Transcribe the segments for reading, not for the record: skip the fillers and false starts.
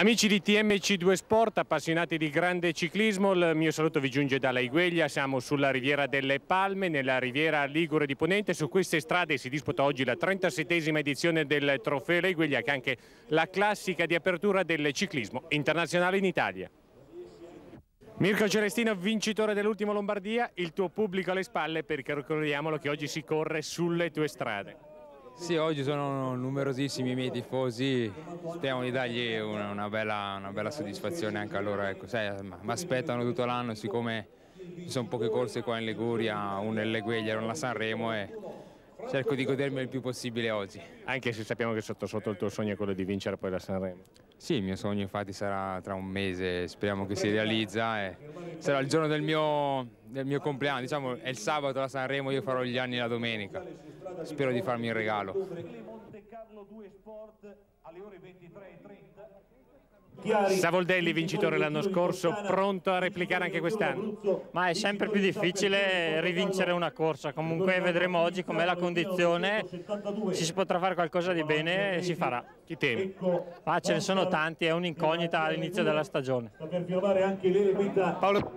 Amici di TMC2 Sport, appassionati di grande ciclismo, il mio saluto vi giunge dalla Laigueglia. Siamo sulla Riviera delle Palme, nella Riviera Ligure di Ponente. Su queste strade si disputa oggi la 37esima edizione del Trofeo Laigueglia, che è anche la classica di apertura del ciclismo internazionale in Italia. Mirko Celestino, vincitore dell'ultimo Lombardia, il tuo pubblico alle spalle, perché ricordiamolo che oggi si corre sulle tue strade. Sì, oggi sono numerosissimi i miei tifosi, speriamo di dargli una bella soddisfazione anche a loro. Ecco, mi aspettano tutto l'anno, siccome ci sono poche corse qua in Liguria, una in Laigueglia e una a Sanremo, e cerco di godermi il più possibile oggi. Anche se sappiamo che sotto il tuo sogno è quello di vincere poi la Sanremo. Sì, il mio sogno infatti sarà tra un mese, speriamo che si realizza, e sarà il giorno del mio compleanno, diciamo è il sabato la Sanremo, io farò gli anni la domenica, spero di farmi il regalo. Savoldelli, vincitore l'anno scorso, pronto a replicare anche quest'anno? Ma è sempre più difficile rivincere una corsa, comunque vedremo oggi com'è la condizione, se si potrà fare qualcosa di bene si farà. Chi temi? Ma ce ne sono tanti, è un'incognita all'inizio della stagione. Paolo.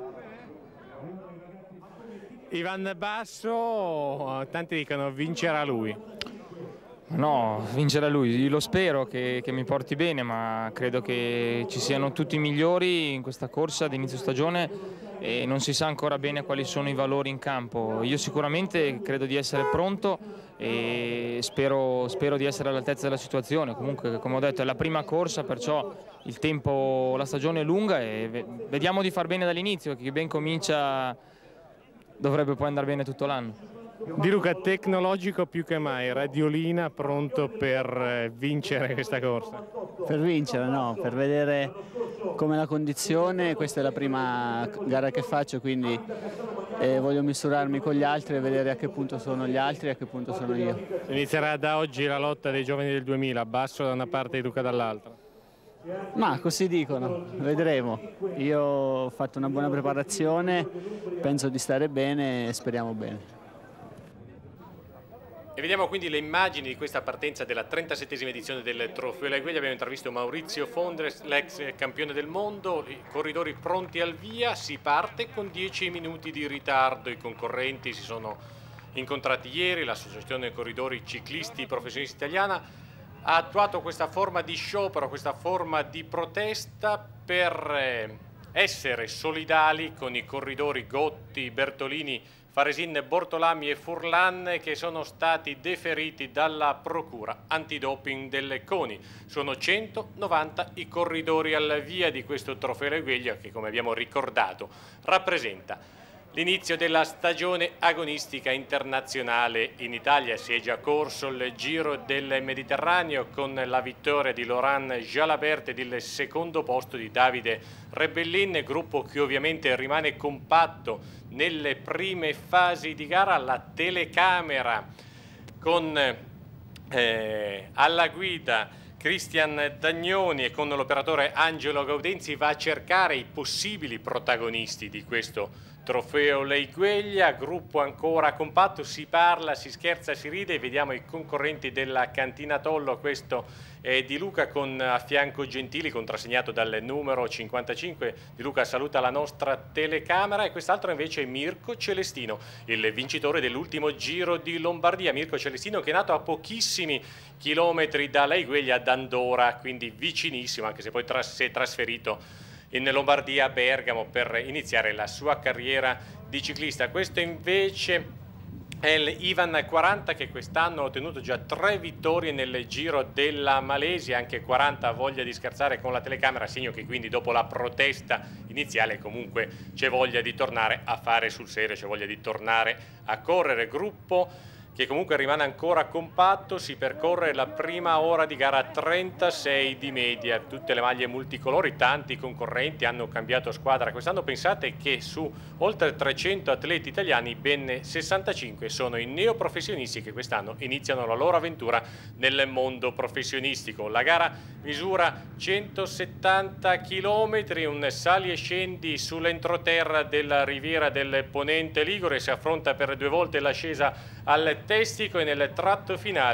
Ivan Basso, tanti dicono vincerà lui. No, vincerà lui, io lo spero che mi porti bene, ma credo che ci siano tutti i migliori in questa corsa di inizio stagione e non si sa ancora bene quali sono i valori in campo. Io sicuramente credo di essere pronto e spero di essere all'altezza della situazione. Comunque, come ho detto, è la prima corsa, perciò il tempo, la stagione è lunga e vediamo di far bene dall'inizio, perché chi ben comincia dovrebbe poi andare bene tutto l'anno. Di Luca, tecnologico più che mai, radiolina pronto per vincere questa corsa? Per vincere no, per vedere com'è la condizione. Questa è la prima gara che faccio, quindi voglio misurarmi con gli altri e vedere a che punto sono gli altri e a che punto sono io. Inizierà da oggi la lotta dei giovani del 2000, Basso da una parte e Luca dall'altra. Ma così dicono, vedremo. Io ho fatto una buona preparazione, penso di stare bene e speriamo bene. E vediamo quindi le immagini di questa partenza della 37esima edizione del Trofeo Laigueglia. Abbiamo intervistato Maurizio Fondres, l'ex campione del mondo, i corridori pronti al via, si parte con 10 minuti di ritardo, i concorrenti si sono incontrati ieri, l'associazione corridori ciclisti professionisti italiana ha attuato questa forma di sciopero, questa forma di protesta per essere solidali con i corridori Gotti, Bertolini, Faresin, Bortolami e Furlan, che sono stati deferiti dalla procura antidoping delle CONI. Sono 190 i corridori alla via di questo Trofeo Laigueglia che, come abbiamo ricordato, rappresenta l'inizio della stagione agonistica internazionale in Italia. Si è già corso il Giro del Mediterraneo con la vittoria di Laurent Jalabert ed il secondo posto di Davide Rebellin, gruppo che ovviamente rimane compatto nelle prime fasi di gara. La telecamera con alla guida Cristian Dagnoni e con l'operatore Angelo Gaudenzi va a cercare i possibili protagonisti di questo Trofeo Laigueglia, gruppo ancora compatto, si parla, si scherza, si ride. Vediamo i concorrenti della Cantina Tollo, questo è Di Luca con a fianco Gentili, contrassegnato dal numero 55. Di Luca saluta la nostra telecamera e quest'altro invece è Mirko Celestino, il vincitore dell'ultimo Giro di Lombardia. Mirko Celestino che è nato a pochissimi chilometri da Laigueglia ad Andora, quindi vicinissimo, anche se poi si è trasferito in Lombardia, a Bergamo, per iniziare la sua carriera di ciclista. Questo invece è il Ivan 40 che quest'anno ha ottenuto già 3 vittorie nel Giro della Malesia. Anche 40 ha voglia di scherzare con la telecamera, segno che quindi dopo la protesta iniziale comunque c'è voglia di tornare a fare sul serio, c'è voglia di tornare a correre. Gruppo che comunque rimane ancora compatto, si percorre la prima ora di gara 36 di media, tutte le maglie multicolori, tanti concorrenti hanno cambiato squadra quest'anno. Pensate che su oltre 300 atleti italiani ben 65 sono i neoprofessionisti che quest'anno iniziano la loro avventura nel mondo professionistico. La gara misura 170 km, un sali e scendi sull'entroterra della Riviera del Ponente Ligure, si affronta per 2 volte l'ascesa al Testico e nel tratto finale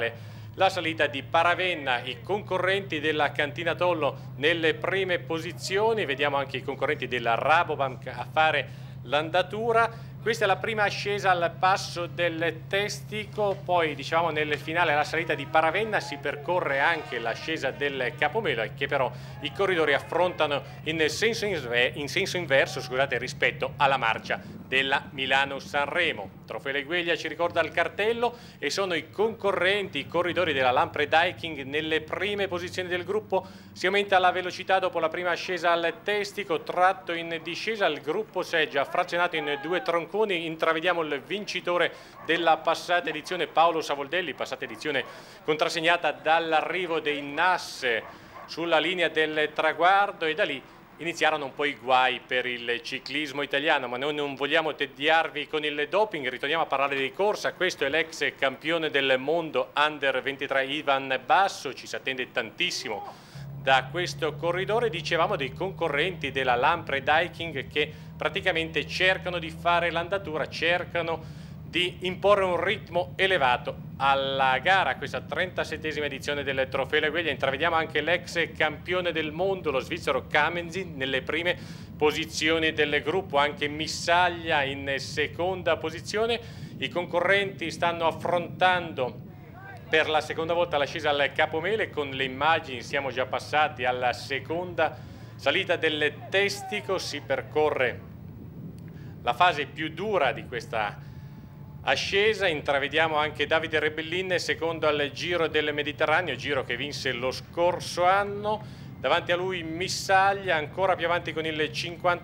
la salita di Paravenna. I concorrenti della Cantina Tollo nelle prime posizioni, vediamo anche i concorrenti della Rabobank a fare l'andatura. Questa è la prima ascesa al passo del Testico, poi diciamo nel finale la salita di Paravenna si percorre anche l'ascesa del Capomelo, che però i corridori affrontano in senso inverso, scusate, rispetto alla marcia della Milano-Sanremo. Trofeo Legueglia ci ricorda il cartello e sono i concorrenti, i corridori della Lampre Hiking nelle prime posizioni del gruppo. Si aumenta la velocità dopo la prima ascesa al Testico, tratto in discesa, il gruppo si è già frazionato in due tronconi, intravediamo il vincitore della passata edizione Paolo Savoldelli, passata edizione contrassegnata dall'arrivo dei NAS sulla linea del traguardo, e da lì iniziarono un po' i guai per il ciclismo italiano, ma noi non vogliamo tediarvi con il doping, ritorniamo a parlare di corsa. Questo è l'ex campione del mondo Under 23 Ivan Basso, ci si attende tantissimo da questo corridore. Dicevamo dei concorrenti della Lampre Hiking che praticamente cercano di fare l'andatura, cercano di imporre un ritmo elevato alla gara. Questa 37esima edizione del Trofeo Legueglia, intravediamo anche l'ex campione del mondo, lo svizzero Kamenzin, nelle prime posizioni del gruppo, anche Missaglia in seconda posizione. I concorrenti stanno affrontando per la seconda volta l'ascesa al Capomele, con le immagini siamo già passati alla seconda salita del Testico, si percorre la fase più dura di questa ascesa. Intravediamo anche Davide Rebellin secondo al Giro del Mediterraneo, giro che vinse lo scorso anno. Davanti a lui Missaglia, ancora più avanti con il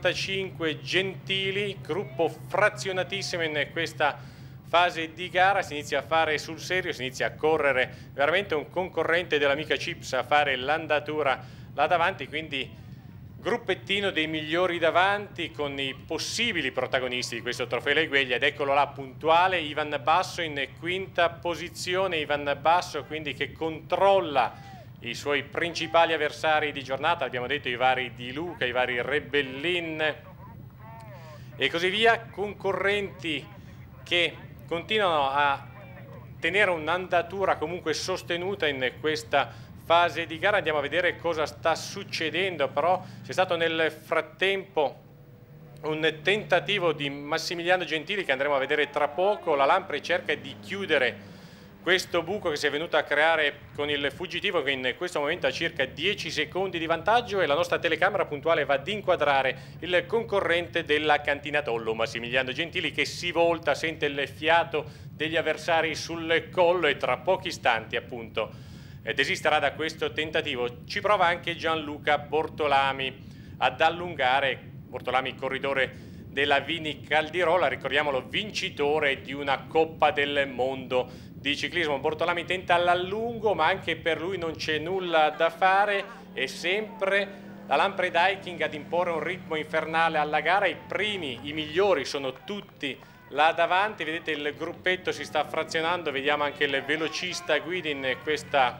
55 Gentili, gruppo frazionatissimo in questa fase di gara. Si inizia a fare sul serio, si inizia a correre veramente un concorrente dell'amica Chips a fare l'andatura là davanti, quindi gruppettino dei migliori davanti con i possibili protagonisti di questo Trofeo Legueglia, ed eccolo là puntuale Ivan Basso in quinta posizione. Ivan Basso quindi che controlla i suoi principali avversari di giornata, abbiamo detto i vari Di Luca, i vari Rebellin e così via, concorrenti che continuano a tenere un'andatura comunque sostenuta in questa fase di gara. Andiamo a vedere cosa sta succedendo, però c'è stato nel frattempo un tentativo di Massimiliano Gentili che andremo a vedere tra poco. La Lampre cerca di chiudere questo buco che si è venuto a creare con il fuggitivo, che in questo momento ha circa 10 secondi di vantaggio, e la nostra telecamera puntuale va ad inquadrare il concorrente della Cantina Tollo, Massimiliano Gentili, che si volta, sente il fiato degli avversari sul collo e tra pochi istanti appunto desisterà da questo tentativo. Ci prova anche Gianluca Bortolami ad allungare. Bortolami, corridore della Vini Caldirola, ricordiamolo, vincitore di una Coppa del Mondo di ciclismo. Bortolami tenta l'allungo, ma anche per lui non c'è nulla da fare, e sempre la Lampre Hiking ad imporre un ritmo infernale alla gara. I primi, i migliori sono tutti là davanti, vedete il gruppetto si sta frazionando, vediamo anche il velocista guida in questa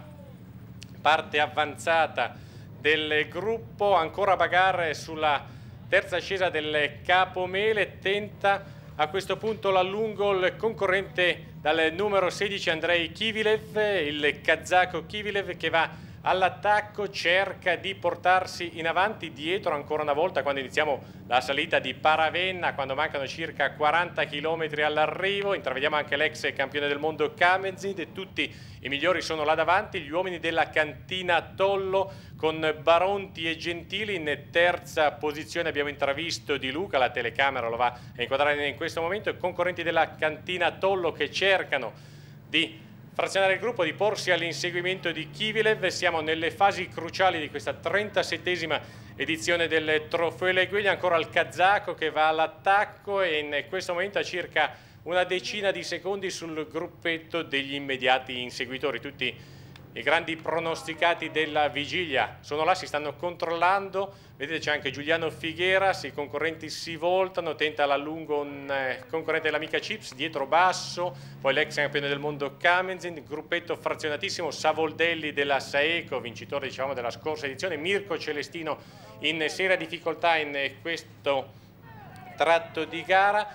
parte avanzata del gruppo. Ancora bagarre sulla terza ascesa del Capomele, tenta a questo punto l'allungo il concorrente dal numero 16 Andrei Kivilev, il kazako Kivilev che va all'attacco, cerca di portarsi in avanti. Dietro ancora una volta, quando iniziamo la salita di Paravenna, quando mancano circa 40 km all'arrivo, intravediamo anche l'ex campione del mondo Kamenzin, e tutti i migliori sono là davanti. Gli uomini della Cantina Tollo con Baronti e Gentili. In terza posizione abbiamo intravisto Di Luca, la telecamera lo va a inquadrare in questo momento. I concorrenti della Cantina Tollo che cercano di frazionare il gruppo, di porsi all'inseguimento di Kivilev. Siamo nelle fasi cruciali di questa 37esima edizione del Trofeo Legueglia. Ancora il kazako che va all'attacco, e in questo momento a circa una decina di secondi sul gruppetto degli immediati inseguitori. Tutti i grandi pronosticati della vigilia sono là, si stanno controllando. Vedete, c'è anche Giuliano Figueras, i concorrenti si voltano, tenta l'allungo un concorrente dell'amica Chips, dietro Basso, poi l'ex campione del mondo Kamenzin, gruppetto frazionatissimo, Savoldelli della Saeco, vincitore diciamo della scorsa edizione, Mirko Celestino in seria difficoltà in questo tratto di gara.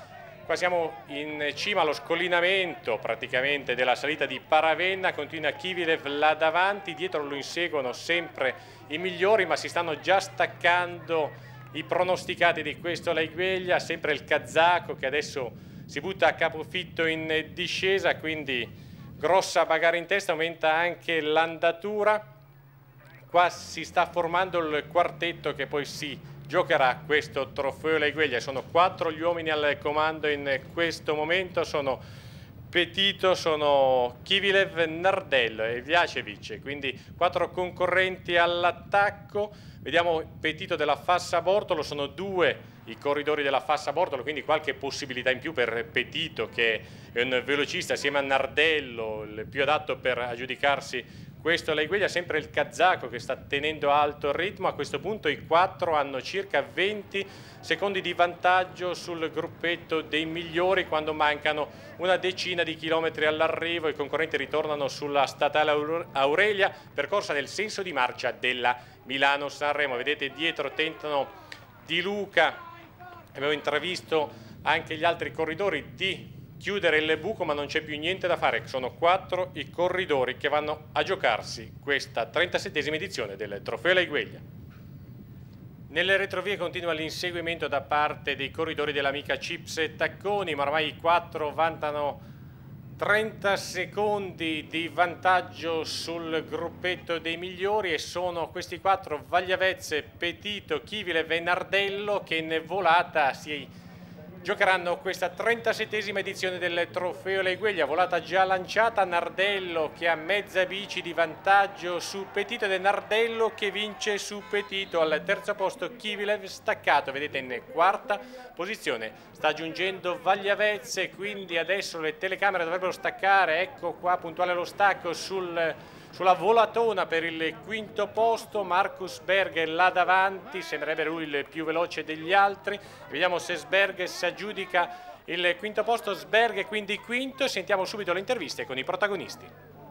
Qua siamo in cima allo scollinamento praticamente della salita di Paravenna, continua Kivilev là davanti, dietro lo inseguono sempre i migliori, ma si stanno già staccando i pronosticati di questo Laigueglia, sempre il kazako che adesso si butta a capofitto in discesa, quindi grossa bagarre in testa, aumenta anche l'andatura. Qua si sta formando il quartetto che poi si giocherà questo trofeo Laigueglia. Sono 4 gli uomini al comando in questo momento, sono Petito, sono Kivilev, Nardello e Vjacevic, quindi 4 concorrenti all'attacco. Vediamo Petito della Fassa Bortolo, sono 2 i corridori della Fassa Bortolo, quindi qualche possibilità in più per Petito, che è un velocista assieme a Nardello, il più adatto per aggiudicarsi questo Laigueglia. Sempre il kazako che sta tenendo alto il ritmo. A questo punto i 4 hanno circa 20 secondi di vantaggio sul gruppetto dei migliori quando mancano una decina di chilometri all'arrivo. I concorrenti ritornano sulla statale Aurelia, percorsa nel senso di marcia della Milano-Sanremo. Vedete dietro tentano Di Luca, abbiamo intravisto anche gli altri corridori di chiudere il buco, ma non c'è più niente da fare. Sono 4 i corridori che vanno a giocarsi questa 37esima edizione del Trofeo Laigueglia. Nelle retrovie continua l'inseguimento da parte dei corridori dell'amica Cips Tacconi, ma ormai i 4 vantano 30 secondi di vantaggio sul gruppetto dei migliori, e sono questi 4 Vagliavezze, Petito, Kivilev e Nardello che in volata si giocheranno questa 37esima edizione del Trofeo Laigueglia. Volata già lanciata, Nardello che ha mezza bici di vantaggio su Petito ed è Nardello che vince su Petito. Al terzo posto Kivilev staccato, vedete in quarta posizione sta giungendo Vagliavezze, quindi adesso le telecamere dovrebbero staccare. Ecco qua puntuale lo stacco sulla volatona per il quinto posto. Marcus Berger là davanti, sembrerebbe lui il più veloce degli altri. Vediamo se Sberger si aggiudica il quinto posto. Sberger quindi quinto. Sentiamo subito le interviste con i protagonisti.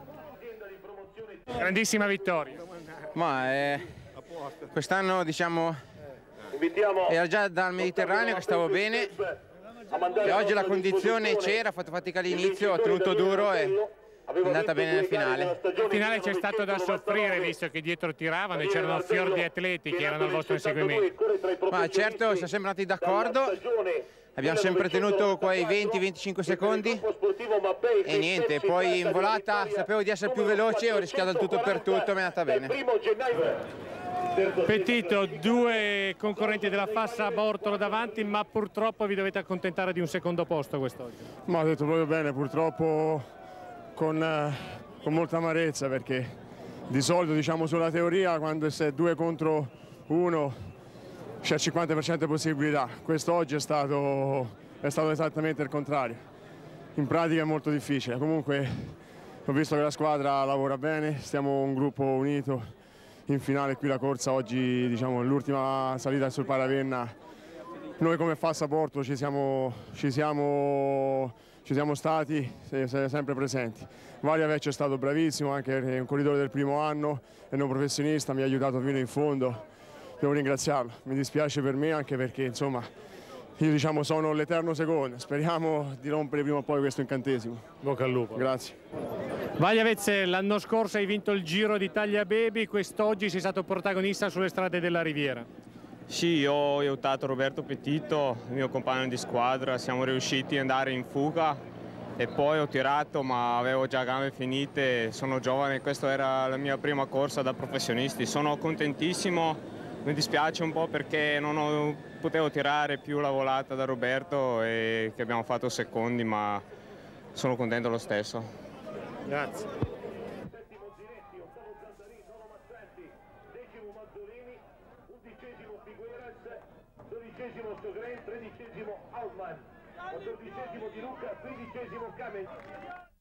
Grandissima vittoria. Ma quest'anno diciamo era già dal Mediterraneo che stavo bene e oggi la condizione c'era, ho fatto fatica all'inizio, ho tenuto duro e è andata bene nel finale. Nel finale c'è stato da soffrire visto che dietro tiravano e c'erano fior di atleti che erano al vostro inseguimento. Ma certo, siamo sempre andati d'accordo, abbiamo sempre tenuto quei 20-25 secondi e niente, poi in volata sapevo di essere più veloce, ho rischiato il tutto per tutto, mi è andata bene. Petito, 2 concorrenti della Fassa Bortolo davanti, ma purtroppo vi dovete accontentare di un secondo posto quest'oggi. Ma ho detto proprio bene, purtroppo con molta amarezza, perché di solito diciamo sulla teoria quando sei 2 contro 1 c'è il 50% di possibilità. Quest'oggi è stato esattamente il contrario. In pratica è molto difficile. Comunque ho visto che la squadra lavora bene, siamo un gruppo unito. In finale qui la corsa oggi, diciamo l'ultima salita sul Paravenna, noi come Fassa Bortolo ci siamo stati sempre presenti. Vagliavezze è stato bravissimo, anche è un corridore del primo anno, è un professionista, mi ha aiutato fino in fondo, devo ringraziarlo. Mi dispiace per me anche perché insomma io diciamo sono l'eterno secondo, speriamo di rompere prima o poi questo incantesimo. Bocca al lupo. Grazie. Vagliavezze, l'anno scorso hai vinto il Giro d'Italia Baby, quest'oggi sei stato protagonista sulle strade della Riviera. Sì, io ho aiutato Roberto Petito, il mio compagno di squadra, siamo riusciti ad andare in fuga e poi ho tirato ma avevo già gambe finite, sono giovane, questa era la mia prima corsa da professionisti, sono contentissimo, mi dispiace un po' perché non potevo tirare più la volata da Roberto e che abbiamo fatto secondi, ma sono contento lo stesso. Grazie. Di Luca, 15° Kamen.